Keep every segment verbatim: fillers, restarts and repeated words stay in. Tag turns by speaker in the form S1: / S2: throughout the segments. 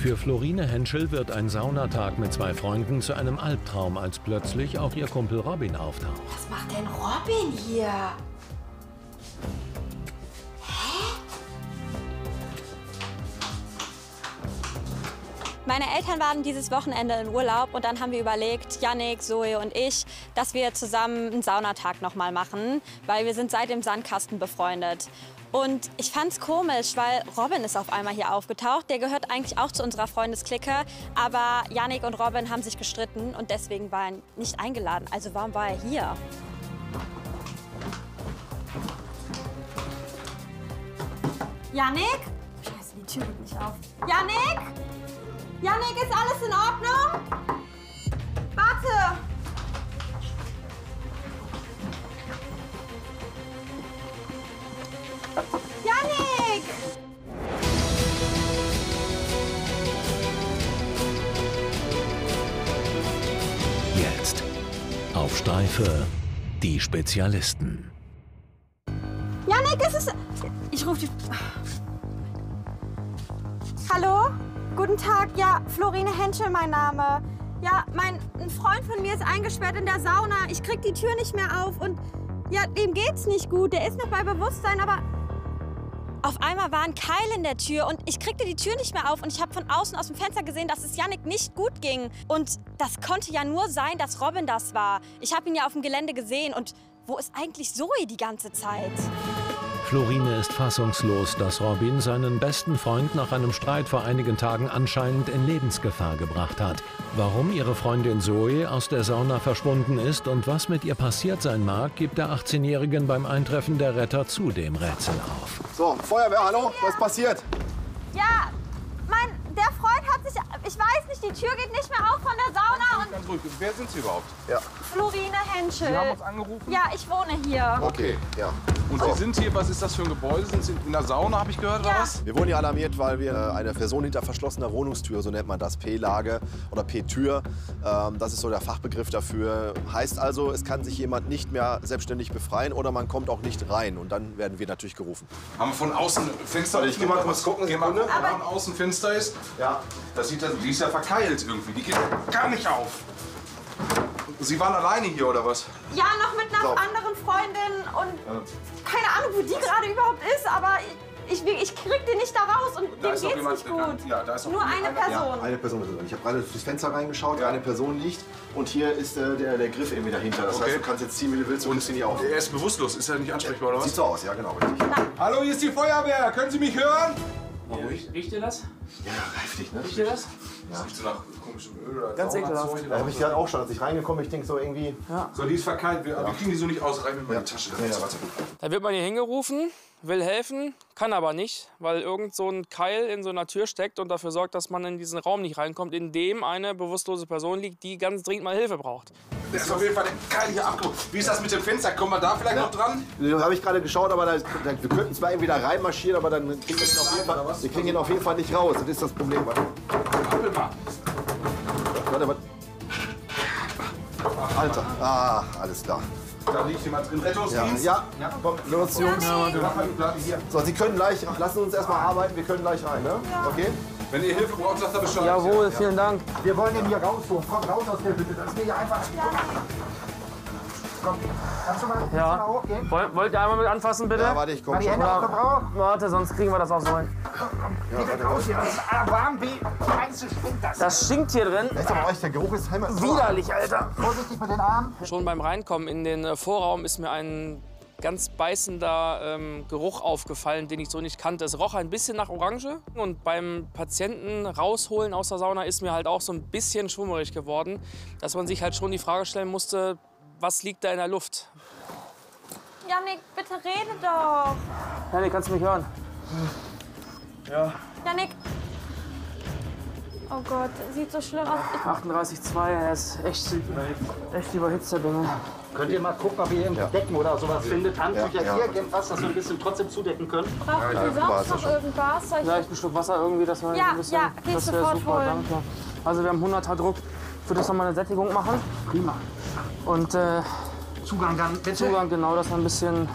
S1: Für Florine Henschel wird ein Saunatag mit zwei Freunden zu einem Albtraum, als plötzlich auch ihr Kumpel Robin auftaucht.
S2: Was macht denn Robin hier?
S3: Meine Eltern waren dieses Wochenende in Urlaub und dann haben wir überlegt, Jannik, Zoe und ich, dass wir zusammen einen Saunatag noch mal machen, weil wir sind seit dem Sandkasten befreundet. Und ich fand's komisch, weil Robin ist auf einmal hier aufgetaucht. Der gehört eigentlich auch zu unserer Freundesklicke, aber Jannik und Robin haben sich gestritten und deswegen war er nicht eingeladen. Also warum war er hier? Jannik? Scheiße, die Tür geht nicht auf. Jannik? Jannik, ist alles in Ordnung? Warte! Jannik!
S1: Jetzt auf Streife die Spezialisten.
S3: Jannik, es ist... Ich rufe die... Hallo? Guten Tag, ja, Florine Henschel mein Name. Ja, mein ein Freund von mir ist eingesperrt in der Sauna. Ich krieg die Tür nicht mehr auf und ja, dem geht's nicht gut. Der ist noch bei Bewusstsein, aber auf einmal war ein Keil in der Tür und ich kriegte die Tür nicht mehr auf und ich habe von außen aus dem Fenster gesehen, dass es Jannik nicht gut ging. Und das konnte ja nur sein, dass Robin das war. Ich habe ihn ja auf dem Gelände gesehen und wo ist eigentlich Zoe die ganze Zeit?
S1: Florine ist fassungslos, dass Robin seinen besten Freund nach einem Streit vor einigen Tagen anscheinend in Lebensgefahr gebracht hat. Warum ihre Freundin Zoe aus der Sauna verschwunden ist und was mit ihr passiert sein mag, gibt der achtzehnjährigen beim Eintreffen der Retter zudem Rätsel auf.
S4: So, Feuerwehr, hallo, was passiert?
S3: Ja, mein, der Freund hat sich, ich weiß nicht, die Tür geht nicht mehr auf von der Sauna. Und
S5: Ganz ruhig, wer sind Sie überhaupt?
S4: Ja.
S3: Florine Henschel.
S5: Sie haben uns angerufen?
S3: Ja, ich wohne hier.
S4: Okay, ja.
S5: Und
S4: So.
S5: Sie sind hier, was ist das für ein Gebäude? Sind Sie in der Sauna, habe ich gehört,
S3: Ja.
S5: oder was?
S4: Wir wurden hier alarmiert, weil wir eine Person hinter verschlossener Wohnungstür, so nennt man das, P-Lage oder P-Tür, ähm, das ist so der Fachbegriff dafür. Heißt also, es kann sich jemand nicht mehr selbstständig befreien oder man kommt auch nicht rein und dann werden wir natürlich gerufen.
S5: Haben wir von außen Fenster?
S4: Warte, ich geh mal kurz gucken,
S5: Geh mal
S4: Sekunde.
S5: gucken, von außen Fenster ist.
S4: Ja.
S5: Das sieht, die ist ja verkeilt irgendwie, die geht gar nicht auf. Sie waren alleine hier, oder was?
S3: Ja, noch mit einer
S4: So.
S3: anderen Freundin und keine Ahnung, wo die gerade überhaupt ist, aber ich, ich, ich krieg die nicht da raus und
S5: Da
S3: dem
S5: ist noch
S3: geht's
S5: jemand
S3: nicht gut.
S5: bekannt. Ja, da ist noch
S3: Nur eine
S5: einer-
S3: Person.
S4: Ja, eine Person ist es. Ich habe gerade durchs Fenster reingeschaut,
S5: Ja.
S4: eine Person liegt und hier ist äh, der, der Griff irgendwie dahinter. Das
S5: Okay.
S4: heißt, du kannst jetzt ziehen, wie du willst, und kriegst ihn nicht auf.
S5: Er ist bewusstlos, ist er nicht ansprechbar, oder was?
S4: Sieht so aus, ja genau, richtig.
S5: Hallo, hier ist die Feuerwehr, können Sie mich hören?
S6: Riecht ihr das?
S4: Ja, heftig, ne?
S6: Riecht ihr das?
S5: Das riecht so nach komischem Öl oder
S6: Ganz ekelhaft.
S5: Saunazeug.
S4: Da habe ich gerade auch schon, als ich reingekommen, ich denke so irgendwie...
S5: So, die ist verkeilt, wir, wir kriegen die so nicht aus, rein mit meiner Tasche.
S4: Ja, ja, warte.
S6: Da wird man hier hingerufen, will helfen, kann aber nicht, weil irgend so ein Keil in so einer Tür steckt und dafür sorgt, dass man in diesen Raum nicht reinkommt, in dem eine bewusstlose Person liegt, die ganz dringend mal Hilfe braucht.
S5: Der ist auf jeden Fall der Keil hier abgehoben. Wie ist das mit dem Fenster? Kommen wir da vielleicht noch dran?
S4: Da habe ich gerade geschaut, aber da, da, wir könnten zwar irgendwie da reinmarschieren, aber dann kriegen wir ihn auf jeden Fall, wir kriegen ihn auf jeden Fall nicht raus. Das ist das Problem. Warte,
S5: Appel mal.
S4: warte, warte. Alter, ah, alles klar.
S5: Da liegt jemand drin. Rettungsdienst?
S4: Ja, ja, komm, los, Jungs.
S5: Mach mal die Platte hier.
S4: So, Sie können gleich, lassen Sie uns erstmal arbeiten, wir können gleich rein, ne? Okay?
S5: Wenn ihr Hilfe braucht, sagt er Bescheid.
S6: Jawohl, vielen Dank.
S7: Wir wollen den hier rausholen. Komm raus aus der Hütte. Das ist mir hier einfach. Komm, kannst du mal, kannst du mal
S6: Ja.
S7: hochgehen?
S6: Wollt, wollt ihr einmal mit anfassen, bitte?
S4: Ja, warte, ich
S7: Mal
S4: komm
S7: die
S4: schon.
S7: Hände auf den Bauch.
S6: Warte, sonst kriegen wir das auch so hin.
S7: Geh weg raus hier. Das ist warm wie Scheiße, stinkt das.
S6: Das stinkt hier drin.
S4: Echt aber euch, der Geruch ist heimat.
S6: Widerlich, Alter.
S7: Vorsichtig mit den Armen.
S6: Schon beim Reinkommen in den äh, Vorraum ist mir ein ganz beißender ähm, Geruch aufgefallen, den ich so nicht kannte. Es roch ein bisschen nach Orange und beim Patienten rausholen aus der Sauna ist mir halt auch so ein bisschen schwummerig geworden, dass man sich halt schon die Frage stellen musste, was liegt da in der Luft?
S3: Jannik, bitte rede doch.
S6: Jannik, kannst du mich hören?
S3: Jannik. Oh Gott, sieht so schlimm aus. Ich,
S6: achtunddreißig Komma zwei, er ist echt, echt überhitzt, der Bengel.
S7: Könnt ihr mal gucken, ob ihr irgendwo Decken oder sowas findet? Handtücher
S4: Ja,
S7: hier,
S4: ja.
S7: irgendwas, dass wir ein bisschen trotzdem zudecken können.
S3: braucht ihr
S4: guck mal,
S3: sonst
S4: ist ja
S3: noch
S4: schon-
S3: irgendwas? Soll ich
S6: Vielleicht ein Stück Wasser irgendwie, dass wir
S3: Ja,
S6: ein bisschen...
S3: ja, geh ich
S6: das wär
S3: sofort
S6: super,
S3: holen.
S6: danke. Also wir haben hunderter Druck. Ich würde jetzt noch mal eine Sättigung machen.
S7: Prima.
S6: Und äh,
S7: Zugang dann bitte.
S6: Zugang, genau, dass wir ein bisschen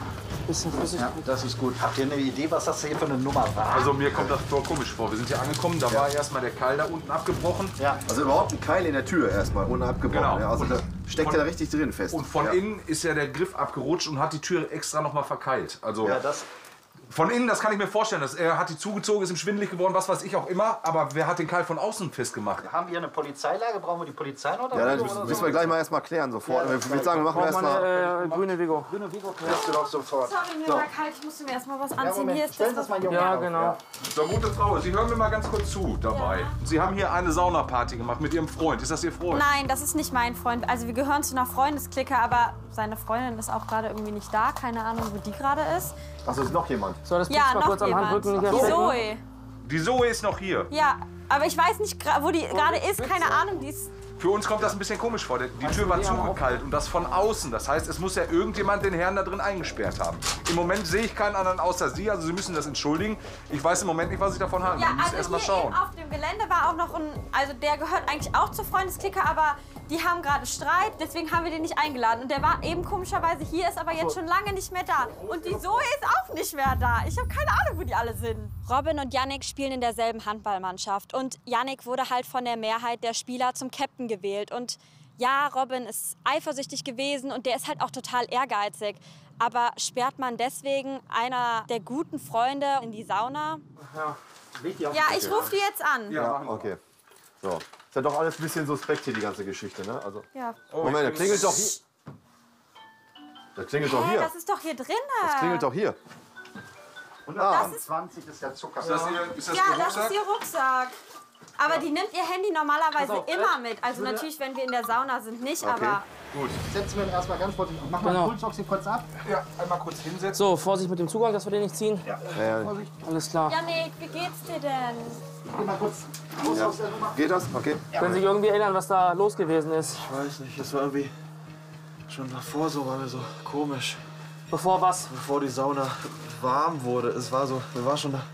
S6: Bisschen flüssig.
S7: Ja, das ist gut. Habt ihr eine Idee, was das hier für eine Nummer war?
S5: Also mir kommt das voll komisch vor. Wir sind hier angekommen, da war erstmal der Keil da unten abgebrochen.
S7: Ja.
S4: Also überhaupt ein Keil in der Tür erstmal, ohne abgebrochen.
S5: Genau.
S4: Ja, also
S5: Und
S4: da steckt
S5: von-
S4: er richtig drin fest.
S5: Und von
S4: ja.
S5: innen ist ja der Griff abgerutscht und hat die Tür extra noch mal verkeilt. Also
S7: Ja, das,
S5: von innen, das kann ich mir vorstellen. Dass er hat die zugezogen, ist ihm schwindelig geworden, was weiß ich auch immer. Aber wer hat den Keil von außen festgemacht?
S7: haben wir eine Polizeilage? Brauchen wir die Polizei noch?
S4: Ja, das
S7: oder
S4: müssen wir gleich mal erstmal klären sofort.
S7: Ja,
S4: ich würde sagen, wir machen
S6: Braucht man
S4: erstmal.
S6: eine äh, grüne Vigo.
S7: Grüne Vigo klärst du doch sofort.
S3: Sorry, mir war kalt. Ich musste mir erst mal was
S7: Ja,
S3: anziehen.
S7: Moment,
S3: Hier ist
S7: stellen
S3: das.
S7: das mal hier
S6: Ja,
S7: auf.
S6: genau.
S5: So, gute Frau, Sie hören mir mal ganz kurz zu dabei. Sie haben hier eine Saunaparty gemacht mit Ihrem Freund. Ist das Ihr Freund?
S3: Nein, das ist nicht mein Freund. Also wir gehören zu einer Freundesklicke, aber seine Freundin ist auch gerade irgendwie nicht da. Keine Ahnung, wo die gerade ist.
S4: Achso, ist noch jemand.
S6: So, das
S3: Ja,
S6: mal
S3: noch
S6: kurz am
S3: jemand.
S6: Handrücken.
S3: Die
S6: Nicht erschrecken.
S3: Zoe.
S5: Die Zoe ist noch hier.
S3: Ja, aber ich weiß nicht, gra- wo die gerade ist. Keine Ahnung, die ist...
S5: Für uns kommt das ein bisschen komisch vor. Die Tür war zugekalt und das von außen. Das heißt, es muss ja irgendjemand den Herrn da drin eingesperrt haben. Im Moment sehe ich keinen anderen außer Sie. Also Sie müssen das entschuldigen. Ich weiß im Moment nicht, was ich davon halte.
S3: Ja,
S5: Wir müssen
S3: also
S5: erst
S3: hier
S5: mal schauen.
S3: eben auf dem Gelände war auch noch ein... Also der gehört eigentlich auch zur Freundesklicke, aber die haben gerade Streit. Deswegen haben wir den nicht eingeladen. Und der war eben komischerweise hier, ist aber jetzt schon lange nicht mehr da. Und die Zoe ist auch nicht mehr da. Ich habe keine Ahnung, wo die alle sind. Robin und Yannick spielen in derselben Handballmannschaft. Und Yannick wurde halt von der Mehrheit der Spieler zum Captain gewählt. Und ja, Robin ist eifersüchtig gewesen und der ist halt auch total ehrgeizig. Aber sperrt man deswegen einer der guten Freunde in die Sauna? Ja, ich rufe die jetzt an.
S4: Ja, okay. So. Ist ja doch alles ein bisschen suspekt hier, die ganze Geschichte, ne? Also,
S3: Ja.
S4: Moment, der klingelt doch hier. Der klingelt doch
S3: Hä,
S4: hier.
S3: das ist doch hier drin.
S4: Das klingelt doch hier.
S7: hundertzwanzig ist der Zucker.
S5: Ist das, Ihr, ist das
S3: Ja,
S5: Ihr
S3: das ist
S5: Rucksack?
S3: ihr Rucksack. Aber die nimmt ihr Handy normalerweise
S6: Pass auf,
S3: immer mit. Also natürlich, wenn wir in der Sauna sind, nicht, aber...
S7: Setzen wir ihn erstmal ganz vorsichtig. Mach mal
S6: Genau.
S7: den Pulsoxy kurz ab.
S5: Ja, einmal kurz hinsetzen.
S6: So, Vorsicht mit dem Zugang, dass wir den nicht ziehen.
S4: Ja, ja.
S6: Alles klar.
S3: Janik, wie geht's dir denn?
S7: Geh mal kurz raus aus der Nummer.
S4: Geht das? Okay.
S6: Können Sie sich irgendwie erinnern, was da los gewesen ist?
S8: Ich weiß nicht, es war irgendwie schon davor so, war mir so komisch.
S6: Bevor was?
S8: Bevor die Sauna warm wurde, es war so, mir war schon da,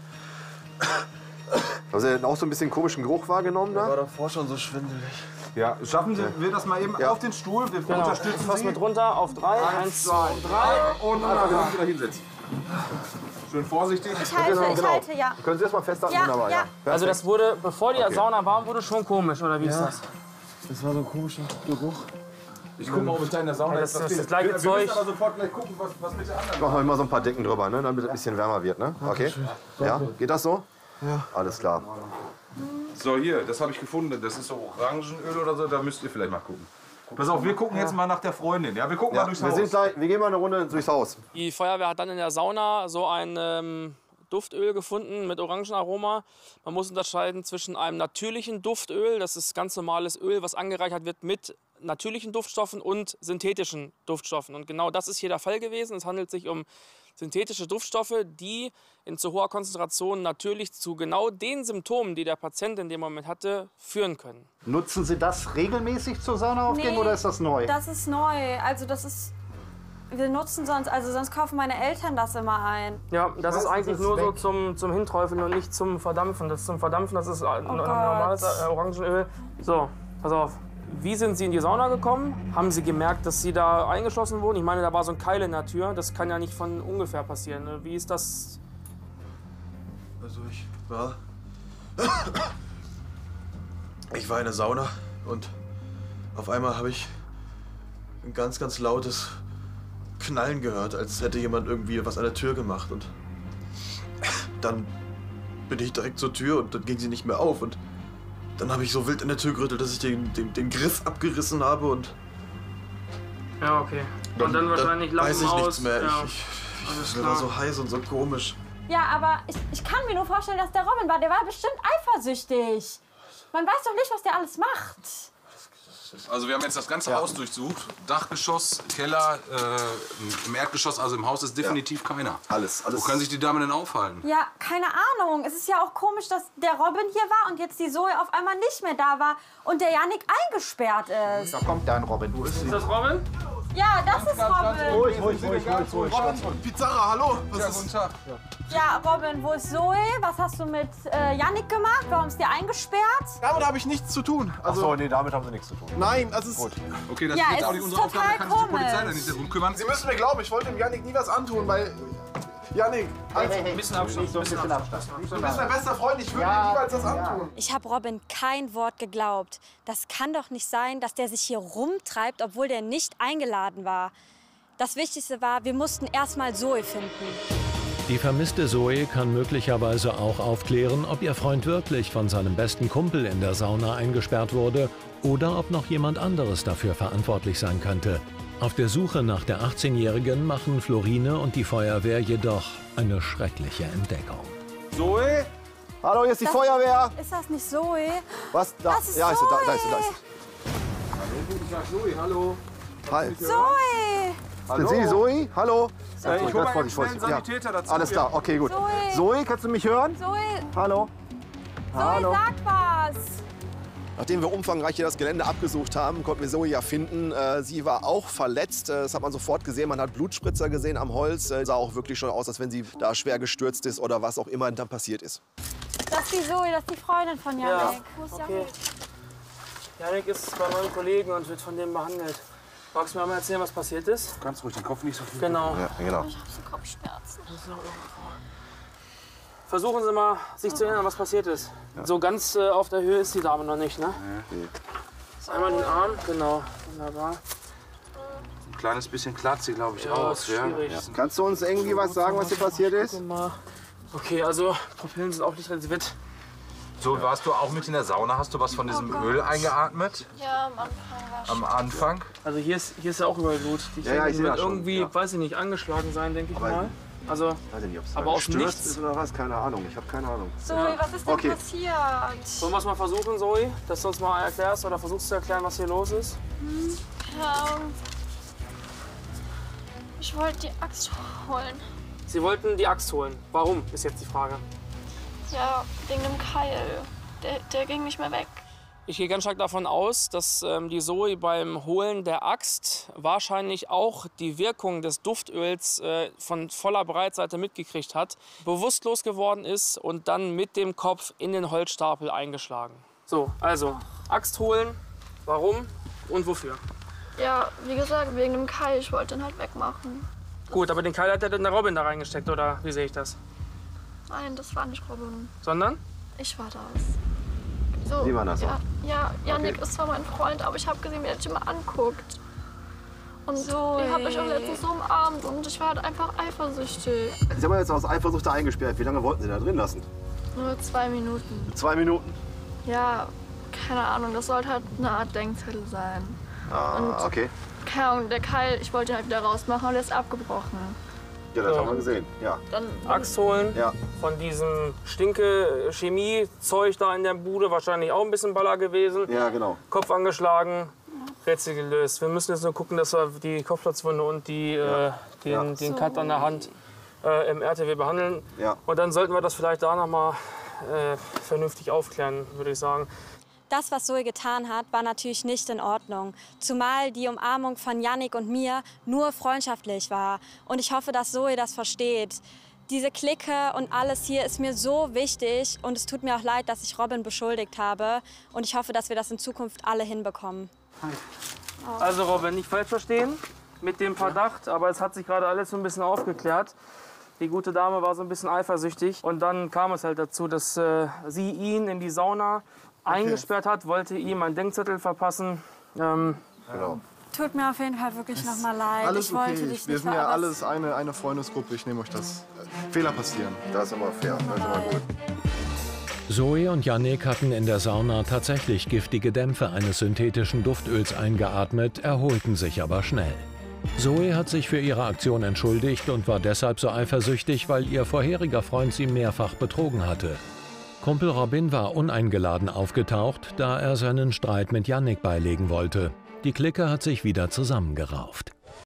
S4: Haben Sie denn auch so ein bisschen komischen Geruch wahrgenommen
S8: war
S4: da?
S8: davor schon so schwindelig.
S5: Ja, schaffen Sie wir das mal eben
S4: Ja.
S5: auf den Stuhl. Wir
S6: Genau.
S5: unterstützen
S6: Fass
S5: Sie.
S6: mit runter auf drei. Eins, zwei, drei.
S5: Und einfach wieder hinsetzen. Schön vorsichtig.
S3: Ich halte, ich halte, ja.
S4: Können Sie das mal festhalten?
S3: Ja,
S4: Wunderbar,
S3: ja.
S4: ja.
S6: Also das wurde, bevor die
S4: Okay.
S6: Sauna warm wurde, schon komisch, oder wie ist das?
S8: Es war so ein komischer Geruch.
S5: Ich gucke mal, ob es in der Sauna
S6: Ja, das
S5: ist.
S6: ist
S5: wir-
S6: das gleiche
S5: wir,
S6: Zeug.
S5: Wir müssen aber sofort gleich gucken, was, was mit der anderen
S4: Machen wir mal so ein paar Decken drüber, ne? Damit es ein bisschen wärmer wird, ne? Okay. Ja, geht das so? Ja. Alles klar.
S5: So, hier, das habe ich gefunden. Das ist so Orangenöl oder so. Da müsst ihr vielleicht mal gucken. Pass auf, wir gucken jetzt mal nach der Freundin. Ja, wir gucken
S4: Ja,
S5: mal durchs
S4: wir,
S5: Haus.
S4: sind gleich, wir gehen mal eine Runde durchs Haus.
S6: Die Feuerwehr hat dann in der Sauna so ein ähm, Duftöl gefunden mit Orangenaroma. Man muss unterscheiden zwischen einem natürlichen Duftöl, das ist ganz normales Öl, was angereichert wird mit natürlichen Duftstoffen und synthetischen Duftstoffen. Und genau das ist hier der Fall gewesen. Es handelt sich um synthetische Duftstoffe, die in zu hoher Konzentration natürlich zu genau den Symptomen, die der Patient in dem Moment hatte, führen können.
S7: Nutzen Sie das regelmäßig zur Saunaaufgänge
S3: Nee,
S7: oder ist das neu?
S3: Das ist neu. Also das ist... Wir nutzen sonst... Also sonst kaufen meine Eltern das immer ein.
S6: Ja, das ist eigentlich
S7: ist
S6: nur so
S7: weg.
S6: zum, zum Hinträufeln und nicht zum Verdampfen. Das zum Verdampfen, das ist äh,
S3: Oh
S6: normales
S3: Gott.
S6: äh, Orangenöl. So, pass auf. Wie sind Sie in die Sauna gekommen? Haben Sie gemerkt, dass Sie da eingeschlossen wurden? Ich meine, da war so ein Keil in der Tür. Das kann ja nicht von ungefähr passieren. ne? Wie ist das?
S8: Also ich war... Ich war in der Sauna und auf einmal habe ich ein ganz, ganz lautes Knallen gehört, als hätte jemand irgendwie was an der Tür gemacht. Und dann bin ich direkt zur Tür und dann ging sie nicht mehr auf. Und dann habe ich so wild in der Tür gerüttelt, dass ich den, den, den Griff abgerissen habe und
S6: Ja, okay. Und dann wahrscheinlich Lampen
S8: weiß ich
S6: aus.
S8: nichts mehr.
S6: Ja.
S8: Ich, ich,
S6: Alles
S8: mir war
S6: klar.
S8: so heiß und so komisch.
S3: Ja, aber ich, ich kann mir nur vorstellen, dass der Robin war. Der war bestimmt eifersüchtig. Man weiß doch nicht, was der alles macht.
S5: Also wir haben jetzt das ganze Haus durchsucht. Dachgeschoss, Keller, äh, im Erdgeschoss, also im Haus ist definitiv keiner.
S4: Alles, alles.
S5: Wo kann sich die Dame denn aufhalten?
S3: Ja, keine Ahnung. Es ist ja auch komisch, dass der Robin hier war und jetzt die Zoe auf einmal nicht mehr da war und der Yannick eingesperrt ist.
S7: Da kommt dein Robin.
S6: Ist das Robin?
S3: Ja, das ist Robin.
S8: Ruhig, ruhig, ruhig, ruhig, ruhig. Robin, Pizarra, hallo. Was
S5: Ja,
S8: ist?
S5: guten Tag.
S3: Ja, Robin, wo ist Zoe? Was hast du mit äh, Yannick gemacht? Warum ist der eingesperrt?
S8: Damit habe ich nichts zu tun.
S4: Ach so, nee, damit haben Sie nichts zu tun.
S8: Nein, das ist...
S5: Okay, das
S3: Ja,
S5: ist jetzt
S3: es
S5: auch nicht
S3: ist
S5: unsere Aufgabe, da
S3: total
S5: kann sich die Polizei
S3: komisch.
S5: da nicht darum kümmern.
S8: Sie müssen mir glauben, ich wollte dem Yannick nie was antun, weil... Yannick, also,
S6: Ein bisschen Abstand. Ein bisschen Abstand.
S8: du bist mein bester Freund, ich würde dir niemals das antun.
S3: Ich habe Robin kein Wort geglaubt. Das kann doch nicht sein, dass der sich hier rumtreibt, obwohl der nicht eingeladen war. Das Wichtigste war, wir mussten erst mal Zoe finden.
S1: Die vermisste Zoe kann möglicherweise auch aufklären, ob ihr Freund wirklich von seinem besten Kumpel in der Sauna eingesperrt wurde oder ob noch jemand anderes dafür verantwortlich sein könnte. Auf der Suche nach der achtzehnjährigen machen Florine und die Feuerwehr jedoch eine schreckliche Entdeckung.
S4: Zoe? Hallo, hier ist die Feuerwehr.
S3: Ist das nicht Zoe?
S4: Was? Da,
S3: Das ist
S4: ja, ist sie, da, da
S3: Zoe.
S4: ist sie, da ist sie.
S5: Guten Tag, Zoe, hallo.
S4: Hi.
S3: Zoe!
S4: Sind Sie Zoe? Hallo?
S5: Äh, ich hole mal eben
S4: Vorsicht,
S5: schnell einen
S4: Vorsicht.
S5: Sanitäter dazu.
S4: Alles klar, okay, gut.
S3: Zoe.
S4: Zoe, kannst du mich hören?
S3: Zoe,
S4: Hallo?
S3: Zoe, sag was!
S4: Nachdem wir umfangreich hier das Gelände abgesucht haben, konnten wir Zoe ja finden. Äh, sie war auch verletzt. Äh, das hat man sofort gesehen. Man hat Blutspritzer gesehen am Holz. Äh, sah auch wirklich schon aus, als wenn sie da schwer gestürzt ist oder was auch immer dann passiert ist.
S3: Das ist die Zoe, das ist die Freundin von Yannick. Wo ist
S6: Okay. Yannick ist bei meinem Kollegen und wird von dem behandelt. Magst du mir mal erzählen, was passiert ist?
S5: Ganz ruhig, den Kopf nicht so viel.
S6: Genau.
S4: Ja, genau.
S3: Ich hab so Kopfschmerzen.
S6: Versuchen Sie mal, sich zu erinnern, was passiert ist. So ganz äh, auf der Höhe ist die Dame noch nicht, ne? Ist einmal den Arm, genau. Wunderbar.
S5: Ein kleines bisschen klatzt glaube ich,
S6: Ja,
S5: aus.
S6: ist schwierig.
S4: Kannst du uns irgendwie was sagen, was hier passiert ist?
S6: Guck mal. Okay, also Pupillen sind auch nicht relativ weit.
S5: So, warst du auch mit in der Sauna? Hast du was von diesem Öl eingeatmet?
S3: Ja, am Anfang war
S5: Am Anfang?
S6: Also hier ist, hier ist ja auch überall Blut. Die
S4: Ja, ja, ich
S6: Fäden
S4: seh
S6: wird
S4: das schon,
S6: irgendwie,
S4: ja.
S6: weiß ich nicht, angeschlagen sein, denke ich mal. Also,
S4: Weiß ich nicht, ob es
S6: Aber aus dem
S4: gestürzt
S6: Nichts?
S4: ist oder was? Keine Ahnung. Ich habe keine Ahnung.
S3: Zoe, was ist denn
S4: Okay.
S3: passiert?
S6: wollen wir es mal versuchen, Zoe? Dass du uns mal erklärst oder versuchst zu erklären, was hier los ist?
S9: Ja, ich wollte die Axt holen.
S6: Sie wollten die Axt holen. Warum, ist jetzt die Frage.
S9: Ja, wegen dem Keil. Der, der ging nicht mehr weg.
S6: Ich gehe ganz stark davon aus, dass ähm, die Zoe beim Holen der Axt wahrscheinlich auch die Wirkung des Duftöls äh, von voller Breitseite mitgekriegt hat, bewusstlos geworden ist und dann mit dem Kopf in den Holzstapel eingeschlagen. So, also Axt holen, warum und wofür?
S9: Ja, wie gesagt, wegen dem Keil. Ich wollte den halt wegmachen.
S6: Gut, aber den Keil hat ja dann der Robin da reingesteckt, oder wie sehe ich das?
S9: Nein, das war nicht Robin.
S6: Sondern?
S9: Ich war das. So,
S4: Sie waren das
S9: ja, ja, Yannick
S4: Okay.
S9: ist zwar mein Freund, aber ich habe gesehen, wie er dich immer anguckt. Und so, ihr habt euch auch letztens so umarmt und ich war halt einfach eifersüchtig.
S4: Sie haben jetzt aus Eifersucht da eingesperrt. Wie lange wollten Sie da drin lassen?
S9: Nur zwei Minuten.
S4: Zwei Minuten.
S9: Ja, keine Ahnung, das sollte halt eine Art Denkzettel sein.
S4: Ah,
S9: Und-
S4: okay.
S9: Keine Ahnung, der Keil, ich wollte ihn halt wieder rausmachen, aber der ist abgebrochen.
S4: Ja, das
S6: Ja.
S4: haben wir gesehen. Ja.
S9: Dann,
S6: Axt holen,
S4: Ja.
S6: von diesem Stinke-Chemie-Zeug da in der Bude, wahrscheinlich auch ein bisschen Baller gewesen.
S4: Ja, genau.
S6: Kopf angeschlagen, Rätsel gelöst. Wir müssen jetzt nur gucken, dass wir die Kopfplatzwunde und die, äh, den,
S4: Ja.
S6: den Cut an der Hand äh, im R T W behandeln.
S4: Ja.
S6: Und dann sollten wir das vielleicht da noch mal äh, vernünftig aufklären, würde ich sagen.
S3: Das, was Zoe getan hat, war natürlich nicht in Ordnung. Zumal die Umarmung von Yannick und mir nur freundschaftlich war. Und ich hoffe, dass Zoe das versteht. Diese Clique und alles hier ist mir so wichtig. Und es tut mir auch leid, dass ich Robin beschuldigt habe. Und ich hoffe, dass wir das in Zukunft alle hinbekommen.
S6: Also Robin, nicht falsch verstehen mit dem Verdacht, aber es hat sich gerade alles so ein bisschen aufgeklärt. Die gute Dame war so ein bisschen eifersüchtig und dann kam es halt dazu, dass äh, sie ihn in die Sauna eingesperrt hat, wollte ihm einen Denkzettel verpassen. Ähm,
S4: Genau.
S3: Tut mir auf jeden Fall wirklich noch mal leid.
S8: Alles
S3: ich wollte
S8: okay.
S3: dich
S8: Wir
S3: nicht
S8: sind ja
S3: ver-
S8: alles eine, eine Freundesgruppe. Ich nehme euch das. Äh, Fehler passieren.
S4: Das ist immer fair. Das ist immer gut.
S1: Zoe und Yannick hatten in der Sauna tatsächlich giftige Dämpfe eines synthetischen Duftöls eingeatmet, erholten sich aber schnell. Zoe hat sich für ihre Aktion entschuldigt und war deshalb so eifersüchtig, weil ihr vorheriger Freund sie mehrfach betrogen hatte. Kumpel Robin war uneingeladen aufgetaucht, da er seinen Streit mit Yannick beilegen wollte. Die Clique hat sich wieder zusammengerauft.